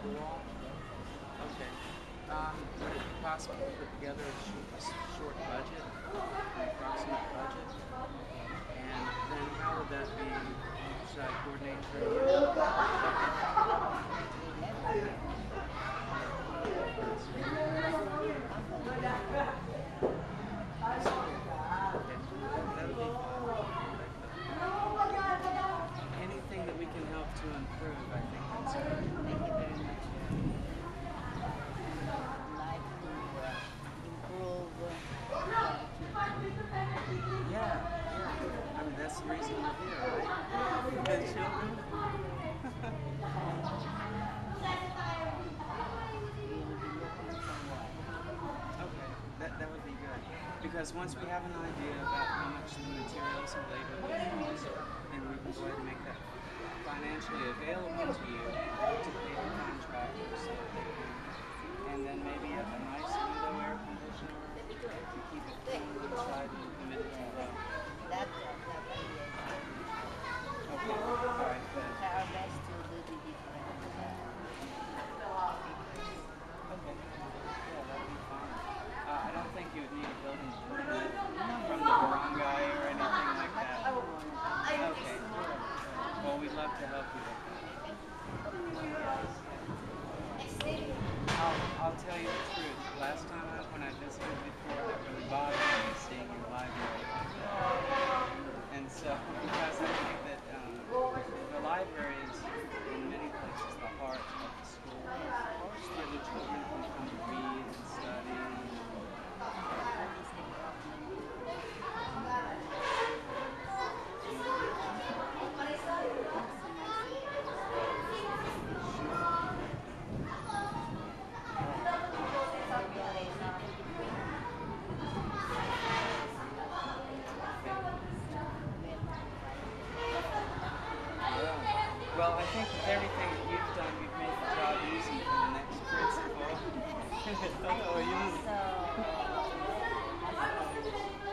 the wall? Okay. Would it be possible to put together a short budget, an approximate budget? And then how would that be? Should I coordinate through you? Okay. That would be anything that we can help to improve, I think that's good. Thank you very much. Like to improve Yeah, yeah. I mean, that's the reason we're here, right? For the children. Okay, that would be good. Because once we have an idea about how much the materials and labor will cost, then we can go ahead and make that financially available to you to pay the contractors so that they can, and then maybe a nice window air conditioner to keep it cool inside and the humidity low. that Okay, all right, good. try our best to do the different Okay. Yeah, that'd be fine. I don't think you would need a building permit from the barangay or anything like that. Okay. Well, we'd love to help you with that. I'll tell you the truth. Last time when I visited before, that really bothered me seeing your library like that. And so, because I think that the library is in many places the heart of the school, where the children can come read and study. Well, I think with everything that you've done, you've made the job easy for the next principal. Oh, you.